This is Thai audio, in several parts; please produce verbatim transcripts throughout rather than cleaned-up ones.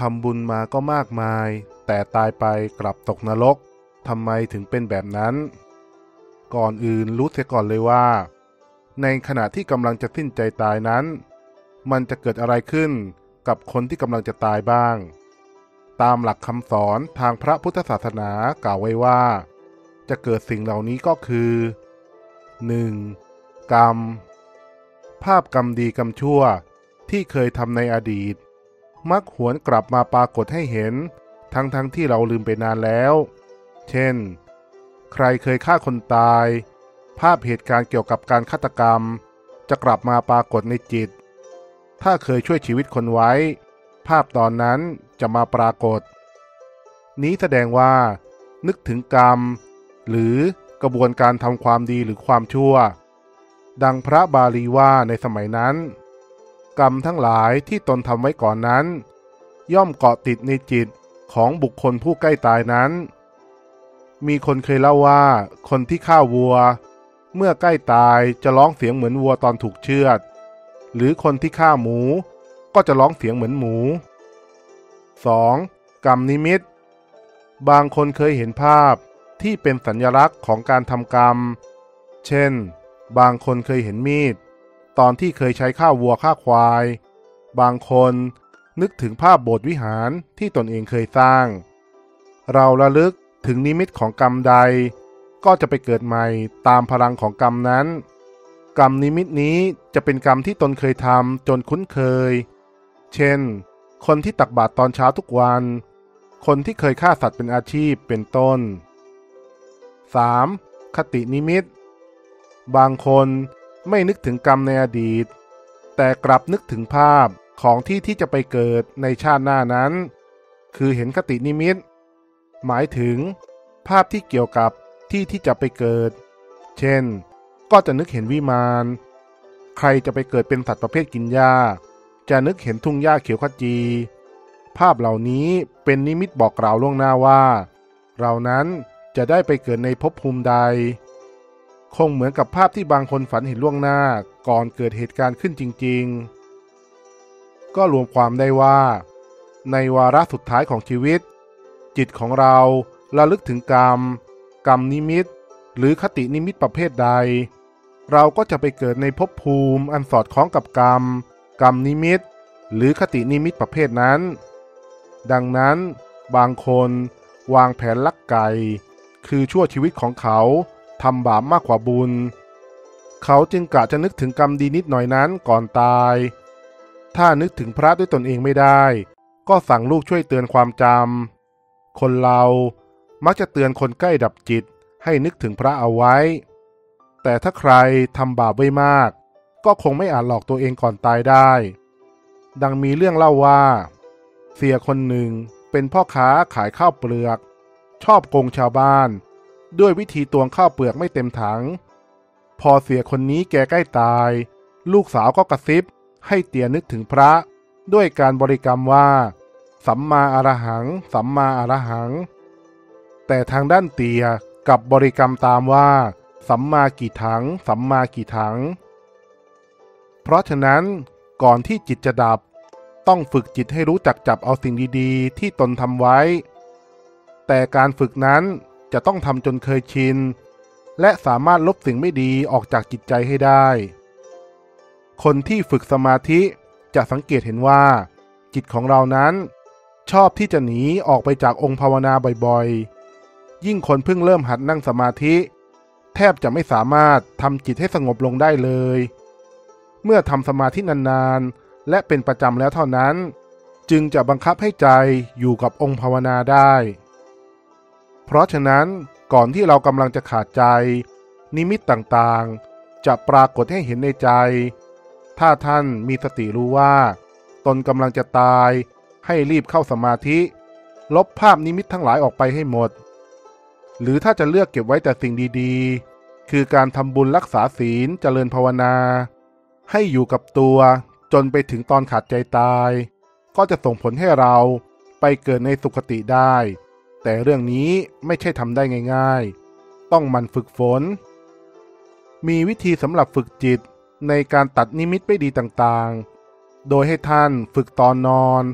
ทำบุญมาก็มากมายแต่ตายไปกลับตกนรกทำไมถึงเป็นแบบนั้นก่อนอื่นรู้เสียก่อนเลยว่าในขณะที่กำลังจะสิ้นใจตายนั้นมันจะเกิดอะไรขึ้นกับคนที่กำลังจะตายบ้างตามหลักคำสอนทางพระพุทธศาสนากล่าวไว้ว่าจะเกิดสิ่งเหล่านี้ก็คือ หนึ่ง. กรรมภาพกรรมดีกรรมชั่วที่เคยทำในอดีตมักหวนกลับมาปรากฏให้เห็นทั้งๆ ท, ที่เราลืมไปนานแล้วเช่นใครเคยฆ่าคนตายภาพเหตุการณ์เกี่ยวกับการฆาตกรรมจะกลับมาปรากฏในจิตถ้าเคยช่วยชีวิตคนไว้ภาพตอนนั้นจะมาปรากฏนี้แสดงว่านึกถึงกรรมหรือกระบวนการทำความดีหรือความชั่วดังพระบาลีว่าในสมัยนั้นกรรมทั้งหลายที่ตนทำไว้ก่อนนั้นย่อมเกาะติดในจิตของบุคคลผู้ใกล้ตายนั้นมีคนเคยเล่าว่าคนที่ฆ่าวัวเมื่อใกล้ตายจะร้องเสียงเหมือนวัวตอนถูกเชือดหรือคนที่ฆ่าหมูก็จะร้องเสียงเหมือนหมู สอง. กรรมนิมิตบางคนเคยเห็นภาพที่เป็นสัญลักษณ์ของการทำกรรมเช่นบางคนเคยเห็นมีดตอนที่เคยใช้ฆ่าวัวฆ่าควายบางคนนึกถึงภาพโบสถ์วิหารที่ตนเองเคยสร้างเราระลึกถึงนิมิตของกรรมใดก็จะไปเกิดใหม่ตามพลังของกรรมนั้นกรรมนิมิตนี้จะเป็นกรรมที่ตนเคยทำจนคุ้นเคยเช่นคนที่ตักบาตรตอนเช้าทุกวันคนที่เคยฆ่าสัตว์เป็นอาชีพเป็นต้น สาม. คตินิมิตบางคนไม่นึกถึงกรรมในอดีตแต่กลับนึกถึงภาพของที่ที่จะไปเกิดในชาติหน้านั้นคือเห็นคตินิมิตหมายถึงภาพที่เกี่ยวกับที่ที่จะไปเกิดเช่นก็จะนึกเห็นวิมานใครจะไปเกิดเป็นสัตว์ประเภทกินหญ้าจะนึกเห็นทุ่งหญ้าเขียวขจีภาพเหล่านี้เป็นนิมิตบอกกล่าวล่วงหน้าว่าเรานั้นจะได้ไปเกิดในภพภูมิใดคงเหมือนกับภาพที่บางคนฝันเห็นล่วงหน้าก่อนเกิดเหตุการณ์ขึ้นจริงๆก็รวมความได้ว่าในวาระสุดท้ายของชีวิตจิตของเราระลึกถึงกรรมกรรมนิมิตหรือคตินิมิตประเภทใดเราก็จะไปเกิดในภพภูมิอันสอดคล้องกับกรรมกรรมนิมิตหรือคตินิมิตประเภทนั้นดังนั้นบางคนวางแผนลักไก่คือชั่วชีวิตของเขาทำบาปมากกว่าบุญเขาจึงกะจะนึกถึงกรรมดีนิดหน่อยนั้นก่อนตายถ้านึกถึงพระด้วยตนเองไม่ได้ก็สั่งลูกช่วยเตือนความจำคนเรามักจะเตือนคนใกล้ดับจิตให้นึกถึงพระเอาไว้แต่ถ้าใครทำบาปไว้มากก็คงไม่อาจหลอกตัวเองก่อนตายได้ดังมีเรื่องเล่าว่าเสียคนหนึ่งเป็นพ่อค้าขายข้าวเปลือกชอบโกงชาวบ้านด้วยวิธีตวงข้าวเปลือกไม่เต็มถังพอเสียคนนี้แกใกล้ตายลูกสาวก็กระซิบให้เตี่ยนึกถึงพระด้วยการบริกรรมว่าสัมมาอรหังสัมมาอรหังแต่ทางด้านเตี่ยกับบริกรรมตามว่าสัมมากี่ถังสัมมากี่ถังเพราะฉะนั้นก่อนที่จิตจะดับต้องฝึกจิตให้รู้จักจับเอาสิ่งดีๆที่ตนทำไว้แต่การฝึกนั้นจะต้องทำจนเคยชินและสามารถลบสิ่งไม่ดีออกจากจิตใจให้ได้คนที่ฝึกสมาธิจะสังเกตเห็นว่าจิตของเรานั้นชอบที่จะหนีออกไปจากองค์ภาวนาบ่อยๆยิ่งคนเพิ่งเริ่มหัดนั่งสมาธิแทบจะไม่สามารถทำจิตให้สงบลงได้เลยเมื่อทำสมาธินานๆและเป็นประจำแล้วเท่านั้นจึงจะบังคับให้ใจอยู่กับองค์ภาวนาได้เพราะฉะนั้นก่อนที่เรากำลังจะขาดใจนิมิตต่างๆจะปรากฏให้เห็นในใจถ้าท่านมีสติรู้ว่าตนกำลังจะตายให้รีบเข้าสมาธิลบภาพนิมิตทั้งหลายออกไปให้หมดหรือถ้าจะเลือกเก็บไว้แต่สิ่งดีๆคือการทำบุญรักษาศีลเจริญภาวนาให้อยู่กับตัวจนไปถึงตอนขาดใจตายก็จะส่งผลให้เราไปเกิดในสุคติได้แต่เรื่องนี้ไม่ใช่ทำได้ง่ายๆต้องหมั่นฝึกฝนมีวิธีสำหรับฝึกจิตในการตัดนิมิตไม่ดีต่างๆโดยให้ท่านฝึกตอนนอน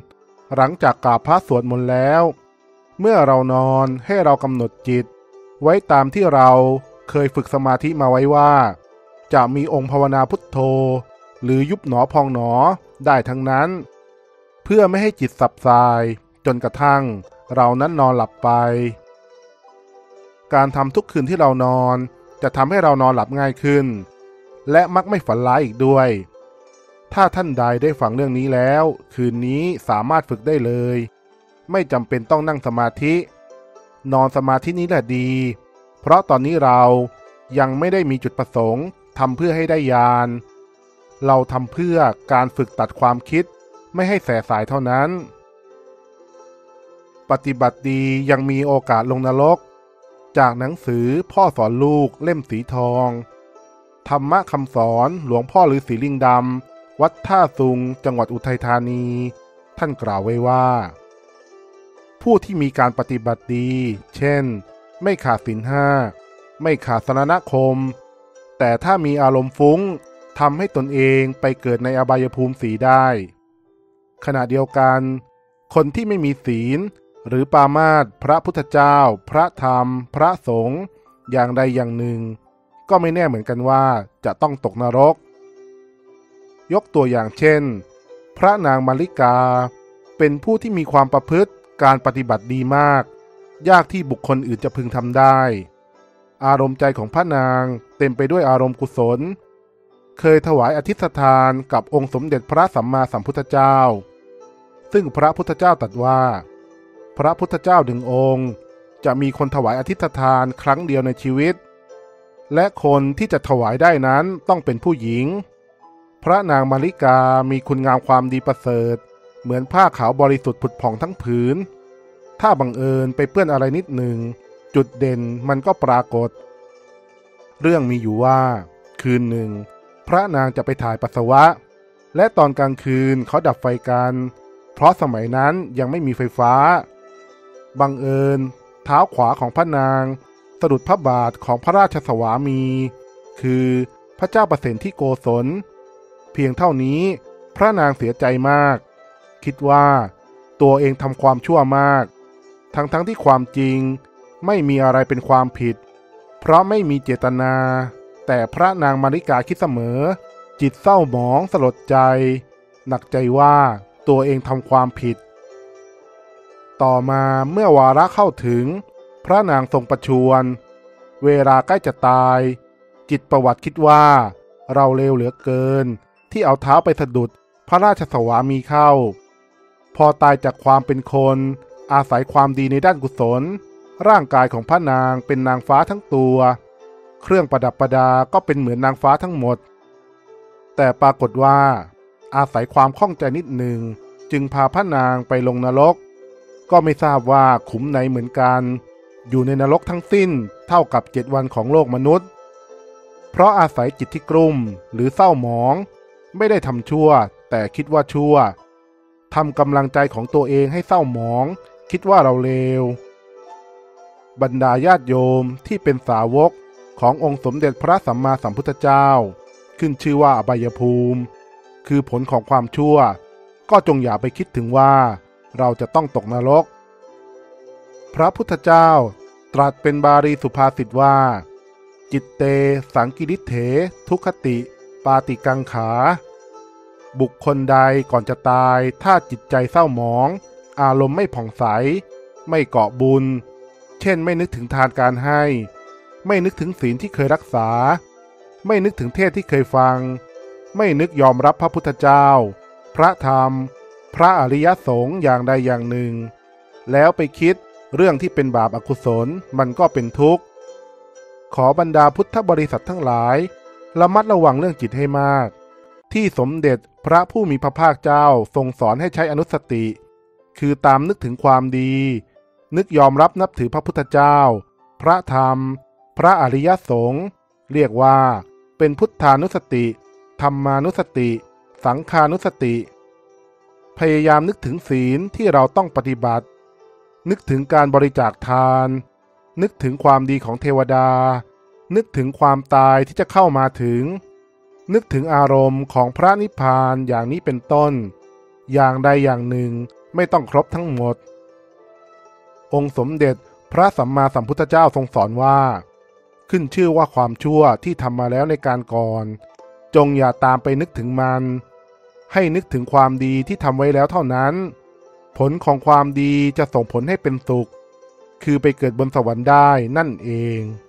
หลังจากกราบพระสวดมนต์แล้วเมื่อเรานอนให้เรากำหนดจิตไว้ตามที่เราเคยฝึกสมาธิมาไว้ว่าจะมีองค์ภาวนาพุทโธหรือยุบหนอพองหนอได้ทั้งนั้นเพื่อไม่ให้จิตสับสายจนกระทั่งเรานั้นนอนหลับไปการทำทุกคืนที่เรานอนจะทำให้เรานอนหลับง่ายขึ้นและมักไม่ฝันร้ายอีกด้วยถ้าท่านใดได้ฟังเรื่องนี้แล้วคืนนี้สามารถฝึกได้เลยไม่จำเป็นต้องนั่งสมาธินอนสมาธินี้แหละดีเพราะตอนนี้เรายังไม่ได้มีจุดประสงค์ทำเพื่อให้ได้ญาณเราทำเพื่อการฝึกตัดความคิดไม่ให้แสสายเท่านั้นปฏิบัติดียังมีโอกาสลงนรกจากหนังสือพ่อสอนลูกเล่มสีทองธรรมะคำสอนหลวงพ่อฤาษีลิงดำวัดท่าซุงจังหวัดอุทัยธานีท่านกล่าวไว้ว่าผู้ที่มีการปฏิบัติดีเช่นไม่ขาดศีลห้าไม่ขาดสรณคมแต่ถ้ามีอารมณ์ฟุ้งทำให้ตนเองไปเกิดในอบายภูมิสีได้ขณะเดียวกันคนที่ไม่มีศีลหรือปามาสพระพุทธเจ้าพระธรรมพระสงฆ์อย่างใดอย่างหนึ่งก็ไม่แน่เหมือนกันว่าจะต้องตกนรกยกตัวอย่างเช่นพระนางมาริกาเป็นผู้ที่มีความประพฤติการปฏิบัติดีมากยากที่บุคคลอื่นจะพึงทำได้อารมณ์ใจของพระนางเต็มไปด้วยอารมณ์กุศลเคยถวายอธิษฐานกับองค์สมเด็จพระสัมมาสัมพุทธเจ้าซึ่งพระพุทธเจ้าตรัสว่าพระพุทธเจ้าหนึ่งองค์จะมีคนถวายอธิษฐานครั้งเดียวในชีวิตและคนที่จะถวายได้นั้นต้องเป็นผู้หญิงพระนางมาริกามีคุณงามความดีประเสริฐเหมือนผ้าขาวบริสุทธิ์ผุดผ่องทั้งผืนถ้าบังเอิญไปเปื้อนอะไรนิดหนึ่งจุดเด่นมันก็ปรากฏเรื่องมีอยู่ว่าคืนหนึ่งพระนางจะไปถ่ายปัสสาวะและตอนกลางคืนเขาดับไฟกันเพราะสมัยนั้นยังไม่มีไฟฟ้าบังเอิญเท้าขวาของพระนางสะดุดพระบาทของพระราชสวามีคือพระเจ้าประสิทธิโกศลเพียงเท่านี้พระนางเสียใจมากคิดว่าตัวเองทำความชั่วมากทั้งๆ ท, ที่ความจริงไม่มีอะไรเป็นความผิดเพราะไม่มีเจตนาแต่พระนางมาริกาคิดเสมอจิตเศร้าหมองสลดใจหนักใจว่าตัวเองทำความผิดต่อมาเมื่อวาระเข้าถึงพระนางทรงประชวรเวลาใกล้จะตายจิตประวัติคิดว่าเราเลวเหลือเกินที่เอาเท้าไปสะดุดพระราชสวามีเข้าพอตายจากความเป็นคนอาศัยความดีในด้านกุศลร่างกายของพระนางเป็นนางฟ้าทั้งตัวเครื่องประดับประดาก็เป็นเหมือนนางฟ้าทั้งหมดแต่ปรากฏว่าอาศัยความข้องใจนิดหนึ่งจึงพาพระนางไปลงนรกก็ไม่ทราบว่าขุมไหนเหมือนกันอยู่ในนรกทั้งสิ้นเท่ากับเจ็ดวันของโลกมนุษย์เพราะอาศัยจิตที่กลุ่มหรือเศร้าหมองไม่ได้ทำชั่วแต่คิดว่าชั่วทำกำลังใจของตัวเองให้เศร้าหมองคิดว่าเราเลวบรรดาญาติโยมที่เป็นสาวกขององค์สมเด็จพระสัมมาสัมพุทธเจ้าขึ้นชื่อว่าอบายภูมิคือผลของความชั่วก็จงอย่าไปคิดถึงว่าเราจะต้องตกนรกพระพุทธเจ้าตรัสเป็นบาลีสุภาษิตว่าจิตเตสังกิริเถทุคติปาติกังขาบุคคลใดก่อนจะตายถ้าจิตใจเศร้าหมองอารมณ์ไม่ผ่องใสไม่เกาะบุญเช่นไม่นึกถึงทานการให้ไม่นึกถึงศีลที่เคยรักษาไม่นึกถึงเทศที่เคยฟังไม่นึกยอมรับพระพุทธเจ้าพระธรรมพระอริยสงฆ์อย่างใดอย่างหนึ่งแล้วไปคิดเรื่องที่เป็นบาปอกุศลมันก็เป็นทุกข์ขอบรรดาพุทธบริษัททั้งหลายระมัดระวังเรื่องจิตให้มากที่สมเด็จพระผู้มีพระภาคเจ้าทรงสอนให้ใช้อนุสติคือตามนึกถึงความดีนึกยอมรับนับถือพระพุทธเจ้าพระธรรมพระอริยสงฆ์เรียกว่าเป็นพุทธานุสติธรรมานุสติสังฆานุสติพยายามนึกถึงศีลที่เราต้องปฏิบัตินึกถึงการบริจาคทานนึกถึงความดีของเทวดานึกถึงความตายที่จะเข้ามาถึงนึกถึงอารมณ์ของพระนิพพานอย่างนี้เป็นต้นอย่างใดอย่างหนึ่งไม่ต้องครบทั้งหมดองค์สมเด็จพระสัมมาสัมพุทธเจ้าทรงสอนว่าขึ้นชื่อว่าความชั่วที่ทำมาแล้วในการก่อนจงอย่าตามไปนึกถึงมันให้นึกถึงความดีที่ทำไว้แล้วเท่านั้นผลของความดีจะส่งผลให้เป็นสุขคือไปเกิดบนสวรรค์ได้นั่นเอง